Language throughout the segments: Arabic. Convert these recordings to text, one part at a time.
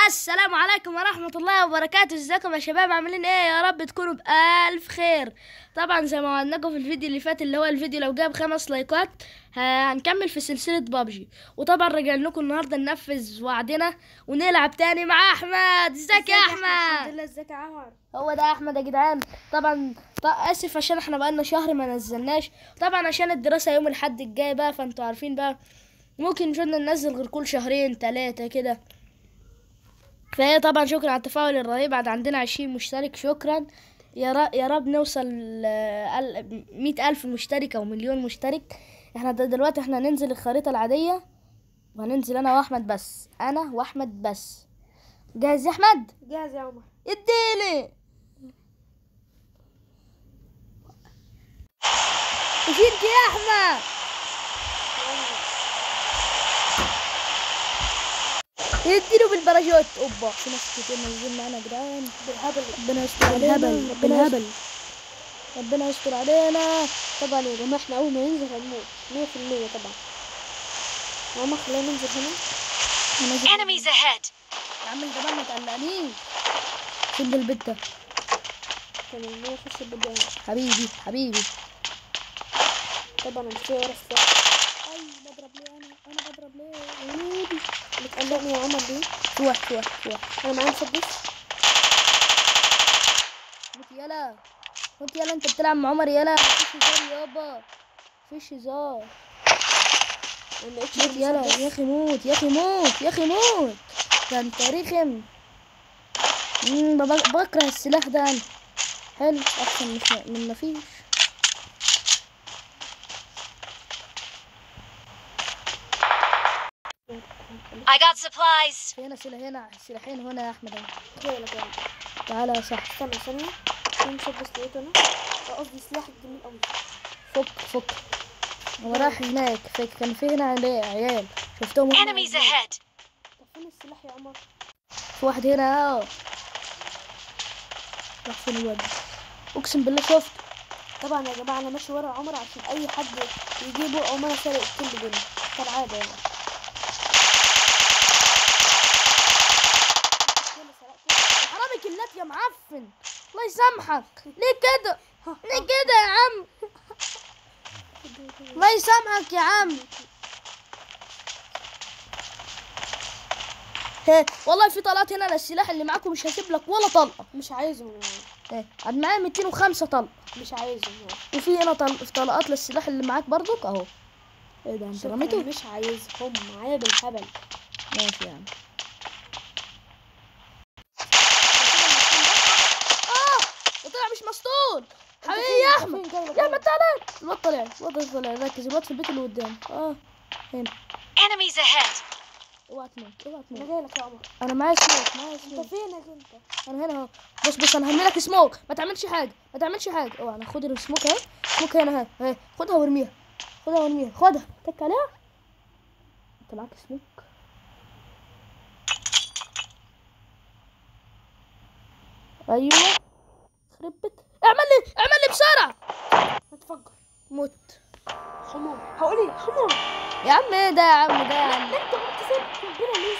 السلام عليكم ورحمة الله وبركاته. ازيكم يا شباب؟ عاملين ايه؟ يا رب تكونوا بألف خير. طبعا زي ما وعدناكم في الفيديو اللي فات، اللي هو الفيديو لو جاب 5 لايكات هنكمل في سلسلة بابجي. وطبعا رجعنا لكم النهاردة ننفذ وعدنا ونلعب تاني مع احمد. ازيك يا الحمد احمد؟ لله. ازيك يا عمر؟ هو ده احمد يا جدعان. طبعا اسف عشان احنا بقالنا شهر ما نزلناش، طبعا عشان الدراسة يوم الحد الجاي بقى، فانتوا عارفين بقى ممكن مش ننزل غير كل شهرين 3 كده. فهي طبعا شكرا على التفاعل الرهيب. بعد عندنا 20 مشترك، شكرا. يا رب نوصل 100,000 مشترك او مليون مشترك. احنا دلوقتي احنا هننزل الخريطة العادية، وهننزل انا واحمد بس، انا واحمد بس. جاهز يا احمد؟ جاهز يا عمر. اديني وشيلك يا احمد. اديله بالباراشوت. اوبا، في ناس كتير نازلين معانا يا جدعان. بالهبل، ربنا يستر علينا. بالهبل، ربنا يستر علينا. طبعا يا جماعه احنا اول ما ننزل هنموت 100% طبعا. يا عمر خلينا ننزل هنا. Enemies ahead. يا عم انت بقى ما تقلقنيش. شد البت ده. تمام، هو يخش البداية. حبيبي حبيبي. طبعا مش فيه ورا السلاح. اي بضرب ليه؟ انا بضرب ليه؟ ولودي بتقلقني يا عمر ليه؟ فوح. انا معايا مسدس. قلت يلا انت بتلعب مع عمر يلا. مفيش هزار يابا، مفيش هزار. انا لقيتش موت يلا المسدس. يا اخي، موت يا اخي، موت يا اخي، موت. ده انت رخم. بكره السلاح ده أنا. حلو، احسن من مفيش. I got supplies. في هنا سلاح، هنا سلاحين هنا يا احمد اهو. جاي لك يا عمر. تعالى يا صاحبي. استنى ثانيه. في مسدس لقيته انا. قصدي سلاح جميل قوي. فك. هو راح هناك، كان في هنا عيال شفتهم هم. Enemies ahead. طب فين السلاح يا عمر؟ في واحد هنا اهو. راح فين الواد؟ اقسم بالله شفت. طبعا يا جماعه انا ماشي ورا عمر عشان اي حد يجيبه او ما انا سارق الكل منه كالعاده يعني. حرامي كلات يا معفن، الله يسامحك. ليه كده؟ ليه كده يا عم؟ الله يسامحك يا عم. والله في طلقات هنا للسلاح اللي معاكم، مش هسيب لك ولا طلقه. مش عايزهم. قد معايا 205 طلقه. مش عايزهم. وفي هنا طلقات للسلاح اللي معاك برضك اهو. ايه ده انت رميته؟ مش عايزهم معايا بالهبل. ماشي يعني. طلع مش مسطول. حبيبي يا احمد، يا احمد تعالى. الواد طلع ركز. الواد في البيت اللي قدام. هنا. Enemies ahead. اوعى تموت. انا جاي لك يا عمر. انا معايا سموك. انت فينك انت؟ انا هنا اهو. بص انا هرمي لك سموك. ما تعملش حاجه. اوعى. انا خد السموك اهي. سموك هنا اهي. خدها وارميها. تك عليها. انت معاك سموك. ايوه. خربت. اعمل لي بسرعه. هتفجر. موت. حمام. هقول ايه؟ حمام. يا عم ايه ده يا عم؟ انت قلت سبت القنبله ليه؟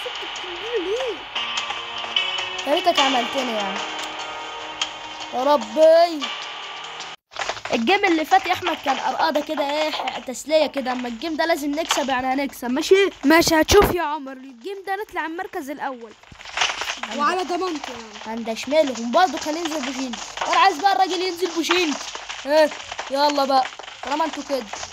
يا ريتك عملتني يعني. يا ربي. الجيم اللي فات يا احمد كان ارقاده كده، ايه تسليه كده. اما الجيم ده لازم نكسب، يعني هنكسب. ماشي هتشوف يا عمر. الجيم ده نطلع المركز الاول وعلى ضمانتي يعني. عند شمالهم برضه كان ينزل بوشينك، وانا عايز بقى الراجل ينزل بوشينك. يلا بقى طالما انتوا كده.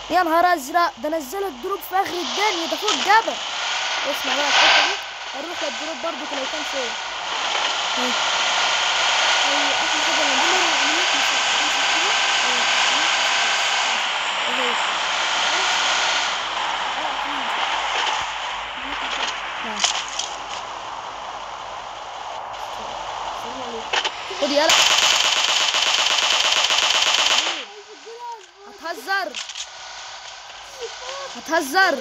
يا نهار ازرق، ده نزلت دروب في اخر الدنيا، ده فوق الجبل. اسمع بقى الحته دي، هنروح للدروب برضه لو كان فين. اخر حاجه نعملها عمليه خد يلا. هتهزر هتهزر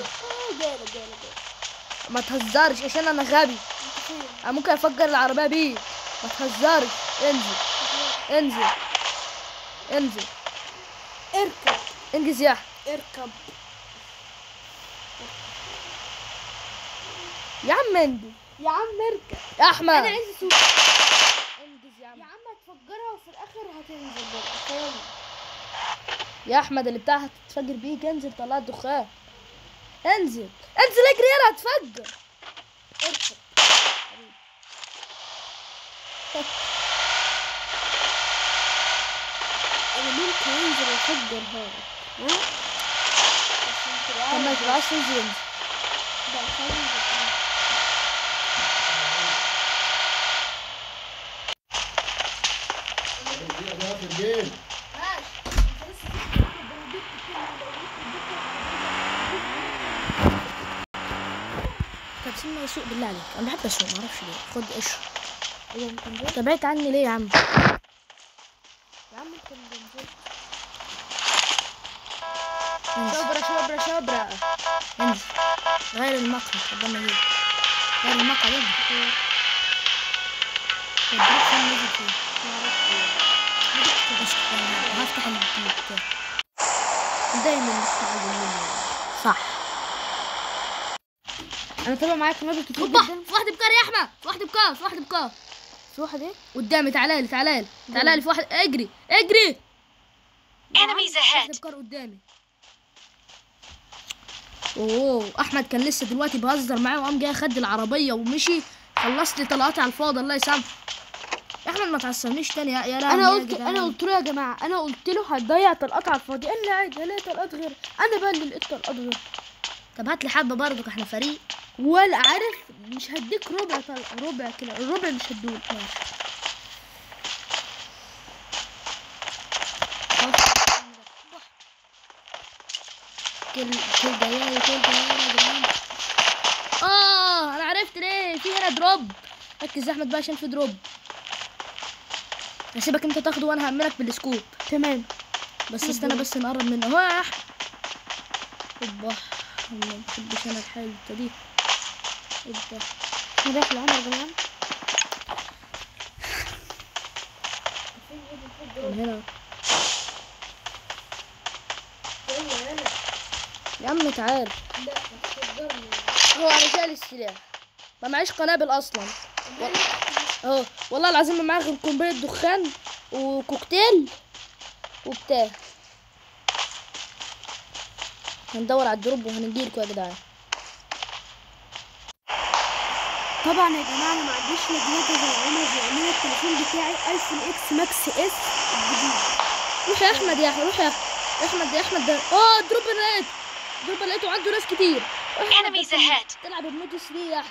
ما تهزرش عشان انا غبي، انا ممكن افجر العربيه بيه. ما تهزرش. انزل انزل انزل. اركب انجز يا احمد. اركب يا عم انجز يا عم اركب. يا احمد. انا عايز اسوق. انجز يا عم. يا عم هتفجرها وفي الاخر هتنزل برضه. فاهم؟ يا احمد اللي بتاعها هتتفجر بيك، انزل طلع الدخان. انزل انزل اجري يلا هتفجر. اركب. انا ممكن انزل افجر هذا. ها؟ طب ما تبقاش تنزل انزل. ده خلينا ننزل. طب سيبني اسوق بالله عليك، انا بحب اسوق معرفش ليه. خد اشرب. ايوه انت نزلت. تبعت عني ليه يا عم؟ يا عم انت نزلت. انزل شبرا شبرا شبرا. انزل. غير المقعد قدام ايه؟ غير المقعد انزل. الدروب فين نزل فين؟ هفتح البتاع. دايما مستعجل مني. صح. انا طبعا معايا قنابل كتير اوبا، جدا. في واحد بكار يا احمد، في واحد بكار، في واحد بكار في واحد ايه؟ قدامي. تعالى لي تعالى لي تعالى لي، في واحد. اجري اجري. Enemies واحد ahead. بكار قدامي. اوه، احمد كان لسه دلوقتي بهزر معاه وقام جاي خد العربيه ومشي، خلصت لي طلقاتي على الفاضي. الله يسامحك يا احمد، ما تعصبنيش تاني يا لهوي. انا قلت له يا جماعه، انا قلت له هتضيع طلقات على الفاضي. قال لي عادي، هلاقي طلقات غير. انا بقى اللي لقيت طلقات غير. طب هات لي حبه برضك، احنا فريق. ولا عارف، مش هديك ربع طلقه، ربع كده، الربع مش هديهولك. ماشي. كل جايه يا جدعان. انا عرفت ليه في هنا دروب. ركز يا احمد بقى عشان في دروب. هسيبك انت تاخده وانا هعملك بالسكوب. تمام. بس استنى بس نقرب منه. هو يا احمد. اوبا، ما بحبش انا الحاله دي. اوبا، انا رايح لعمر يا جماعه. من هنا يا عم. تعال. هو انا شايل السلاح، ما معيش قنابل اصلا. اهو والله العظيم ما معايا غير قنبله دخان وكوكتيل وبتاع. هندور على الدروب وهنجيلكوا يا جدعان. طبعا يا جماعه انا ما عنديش لجنه زي عمر بيعمل التليفون بتاعي ايفون اكس ماكس اس الجديد. روح يا احمد يا احمد، روح يا احمد. يا احمد ده دروب لقيته، دروب لقيته عنده ناس كتير. Enemies ahead. تلعب بموت سريح،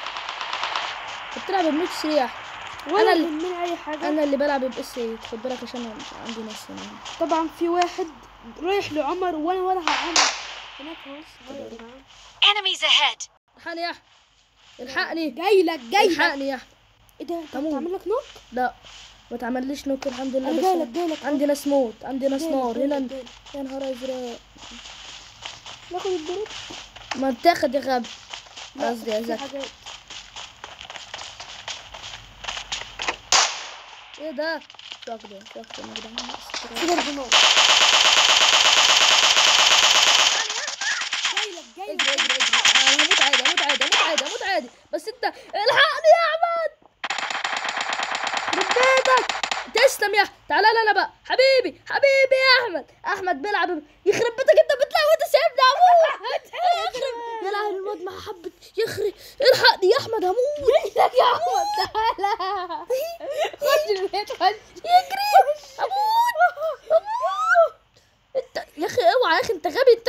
بتلعب بموت سريح. ولا اللي- من اي حاجه. انا اللي بلعب باس 8. خد بالك عشان أنا عندي ناس هنا. طبعا في واحد رايح لعمر وانا ولا عمر هناك اهو. يا جماعه Enemies ahead. الحقني يا احمد، الحقني. جاي لك الحقني يا احمد. ايه ده؟ انت تموت. بتعمل لك نوك؟ لا ما تعمليش نوك الحمد لله. انا بس جايلك عندي ناس موت، عندي ناس نار هنا. جايلك. يا نهار ازرق. ناخد الدروب. ما تاخد يا غبي. لا، قصدي يا في زكي. حاجات. ايه ده؟ شاكده يا جدعان. في ضرب نار. اجري اجري اجري. انا هموت عادي، هموت عادي، هموت عادي، هموت عادي. بس انت الحقني يا احمد. بيتك. تسلم يا احمد. تعالى لي انا بقى. حبيبي حبيبي يا احمد. احمد بيلعب. يخرب بيتك، انت بتلعب وانت سايبني اموت. يخرب يا لهوي الواد ما حبت. يخرب. الحقني يا احمد، هموت. لك يا احمد تعالى. خش البيت خش. يجري. اموت. انت يا اخي اوعى يا اخي، انت غبي. انت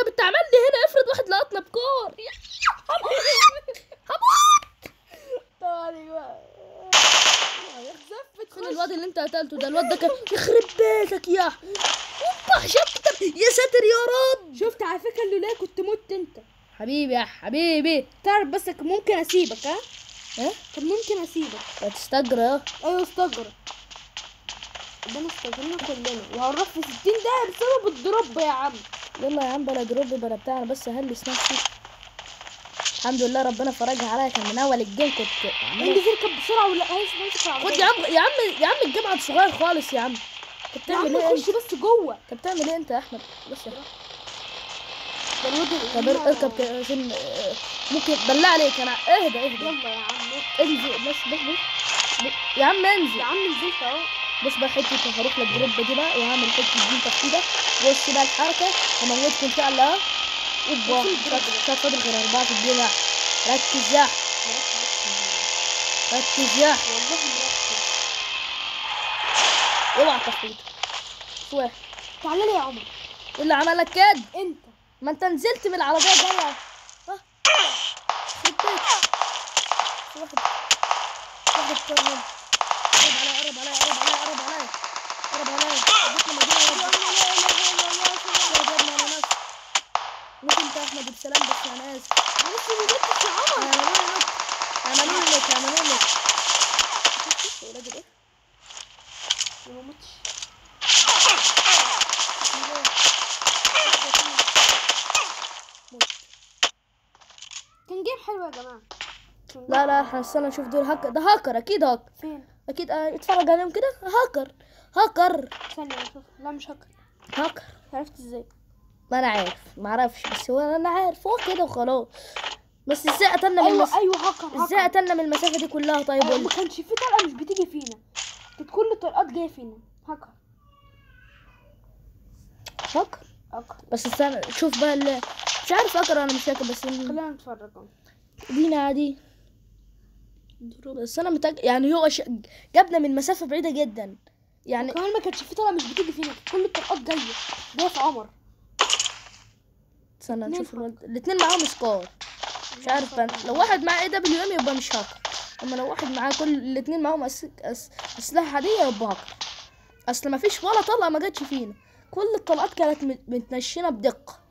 قتلته ده الواد ده كان يخرب بيتك يا اوبا شفت يا ساتر يا رب. شفت على فكره اللي كنت مت انت. حبيبي يا حبيبي. تعرف بس ممكن اسيبك ها؟ ها طب ممكن اسيبك. لا تستجرى يا ايوه استجرى. ده استجرنا كلنا وهنروح في 60 دقيقة بسبب الدروب يا عم. يلا يا عم بلا دروب بلا بتاع، انا بس هلس نفسي. الحمد لله ربنا فرجها عليا، كان من اول الجيم كنت انجز اركب بسرعة ولا عايز تمسك العربية. خد يا عم الجامعة صغير خالص يا عم. انت يا عم بتعمل ايه خش بس جوه. انت بتعمل ايه انت يا احمد؟ بس يا ده الواد طب اركب كده عشان ممكن بالله عليك انا اهدى. يلا يا عم انزل بس يا عم انزل. يا عم نزلت اهو. بص بقى حته هروح للجروب دي بقى وهعمل حته دي تفكيده. بص بقى الحركه هموتكم ان شاء الله. اوبا مش فاضل غير 4 في الجيم. ركز يا والله مركز. اوعى تفوت واحد. تعالى لي يا عمر. ايه اللي عملك كده؟ انت ما انت نزلت من العربيه جايه. واحد قرب عليا ممكن انت احمد بسلام بس انا اسف. معلش ما جبتش يا عمر. عملوا لك ولاد ايه؟ ما متش. كان جيم حلو يا جماعة. لا احنا استنى نشوف دول هاكر. ده هاكر اكيد هاكر. فين؟ اكيد اتفرج عليهم كده. هاكر ثانية اشوف. لا مش هاكر. هاكر. عرفت ازاي؟ ما انا عارف ما اعرفش بس هو انا عارف هو كده وخلاص. بس ازاي قتلنا من ايوه هاكر. ازاي قتلنا من المسافه دي كلها؟ طيب قول ما كانش في طلقة مش بتيجي فينا. كانت كل الطلقات جاية فينا. هاكر. بس استنى شوف بقى مش عارف هاكر انا مش فاكر بس خلينا نتفرج اهو. دينا عادي. بس انا متأكد يعني هو جابنا من مسافه بعيده جدا يعني. كمان ما كانش في طلقة مش بتيجي فينا. كانت كل الطلقات جاية في عمر. استنى نشوف الاثنين معاهم سكور. مش عارف لو واحد معاه AWM يبقى مش هاكر، اما لو واحد معاه الاثنين معاهم اسلحه عاديه يبقى هاكر. اصل ما فيش ولا طلقه ما جاتش فينا، كل الطلقات كانت متنشنه بدقه.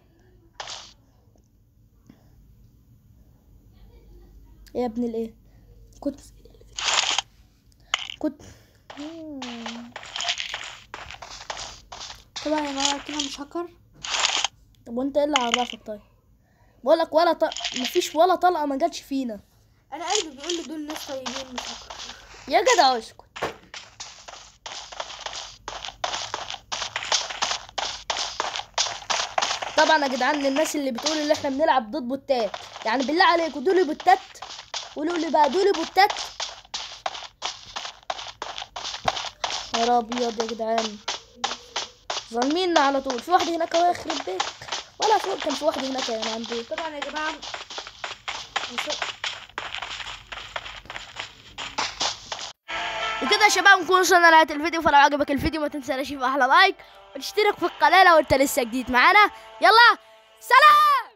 يا ابن الايه كنت طبعا يا جماعة كده مش هاكر. طب وانت ايه اللي عرفك؟ طيب بقول لك مفيش ولا طلقه ما جاتش فينا. انا قلبي بيقول لي دول ناس طيبين مش هاكر. يا جدع اسكت. طبعا يا جدعان الناس اللي بتقول ان احنا بنلعب ضد بوتات، يعني بالله عليكم دول بوتات؟ قولوا لي بقى دول بوتات؟ يا ابيض يا جدعان ظالميننا على طول. في واحد هناك اهو يخرب بيتك ولا فوق كان في واحد هناك يعني عندي. طبعا يا جماعة وكده يا شباب نكون وصلنا لنهاية الفيديو. فلو عجبك الفيديو ما تنساش تشوف احلى لايك وتشترك في القناة لو انت لسه جديد معانا. يلا سلام.